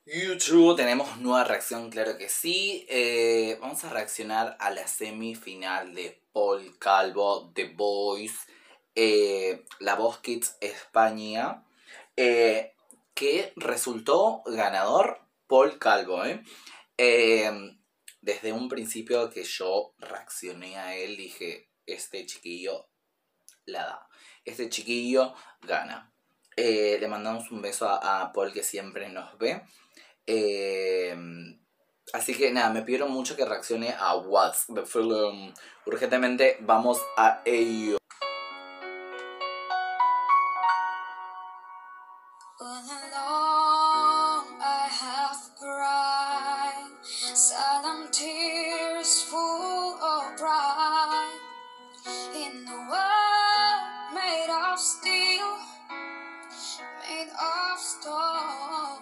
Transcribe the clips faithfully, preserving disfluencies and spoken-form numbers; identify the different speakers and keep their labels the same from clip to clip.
Speaker 1: YouTube, tenemos nueva reacción, claro que sí. Eh, vamos a reaccionar a la semifinal de Paul Calvo, The Voice, eh, La Voz Kids España, eh, que resultó ganador Paul Calvo. ¿eh? Eh, desde un principio que yo reaccioné a él, dije, este chiquillo la da, este chiquillo gana. Eh, le mandamos un beso a, a Paul, que siempre nos ve. Eh, así que nada, me pidieron mucho que reaccione a What's the Film. Urgentemente vamos a ello.
Speaker 2: All along I have cried, silent tears full of pride, in a world made of steel, made of stone.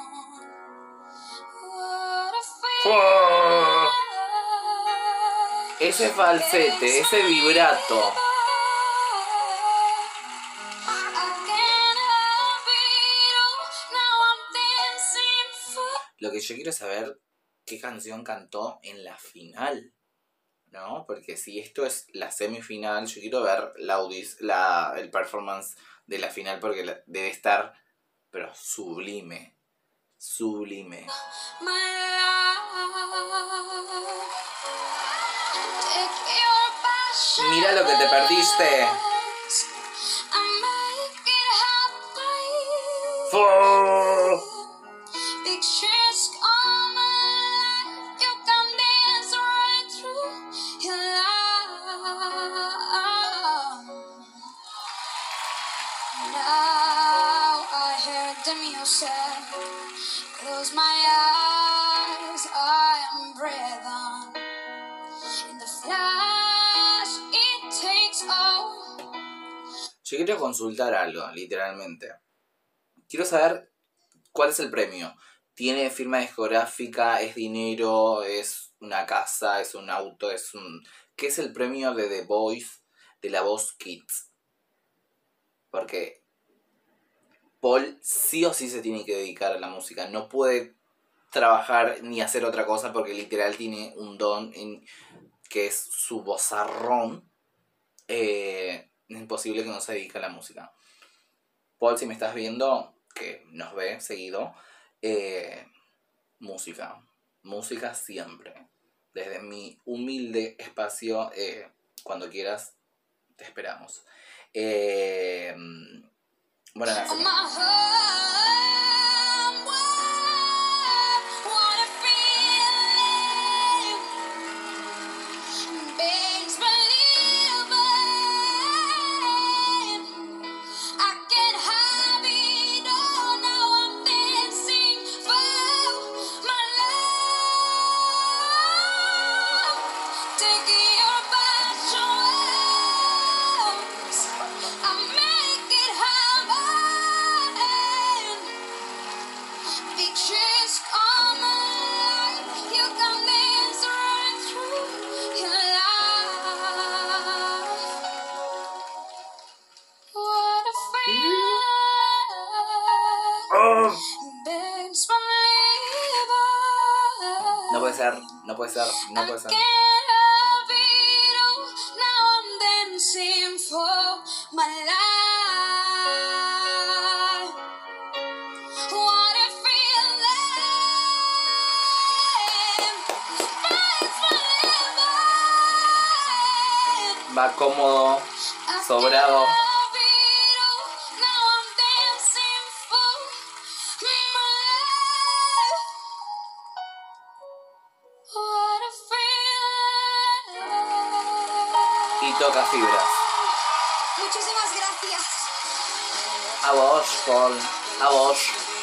Speaker 2: What a feeling.
Speaker 1: Ese falsete, ese vibrato. Lo que yo quiero saber, qué canción cantó en la final, ¿no? Porque si esto es la semifinal, yo quiero ver la, audis, la el performance de la final, porque la, debe estar, pero sublime, sublime. Mira lo que te perdiste. ¡Oh!
Speaker 2: Now I heard the music, close my eyes, I am breathing. In the flash it takes all.
Speaker 1: Yo quiero consultar algo, literalmente. Quiero saber cuál es el premio. ¿Tiene firma discográfica? ¿Es dinero? ¿Es una casa? ¿Es un auto? ¿Es un... ¿Qué es el premio de The Voice, de La Voz Kids? Porque Paul sí o sí se tiene que dedicar a la música. No puede trabajar ni hacer otra cosa porque literal tiene un don en, que es su vozarrón. Eh, es imposible que no se dedique a la música. Paul, si me estás viendo, que nos ve seguido, eh, música. Música siempre. Desde mi humilde espacio, eh, cuando quieras, te esperamos. Eh, bueno, nada. No puede ser, no puede ser, no puede ser. Va cómodo, sobrado. Y toca fibras.
Speaker 2: Muchísimas gracias.
Speaker 1: A vos, Paul. A vos.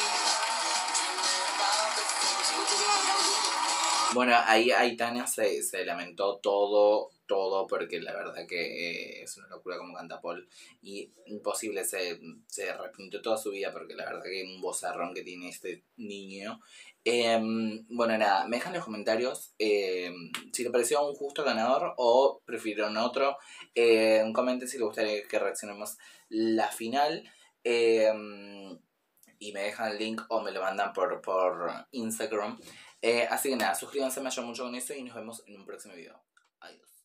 Speaker 2: Muchísimas gracias.
Speaker 1: Bueno, ahí Aitana se, se lamentó todo, todo, porque la verdad que eh, es una locura como canta Paul. Y imposible, se, se arrepintió toda su vida, porque la verdad que un vozarrón que tiene este niño. Eh, bueno, nada, me dejan en los comentarios eh, si le pareció un justo ganador o prefirieron otro. Eh, comenten si les gustaría que reaccionemos la final. Eh, y me dejan el link o me lo mandan por, por Instagram. Eh, así que nada, suscríbanse, me ayudan mucho con eso y nos vemos en un próximo video. Adiós.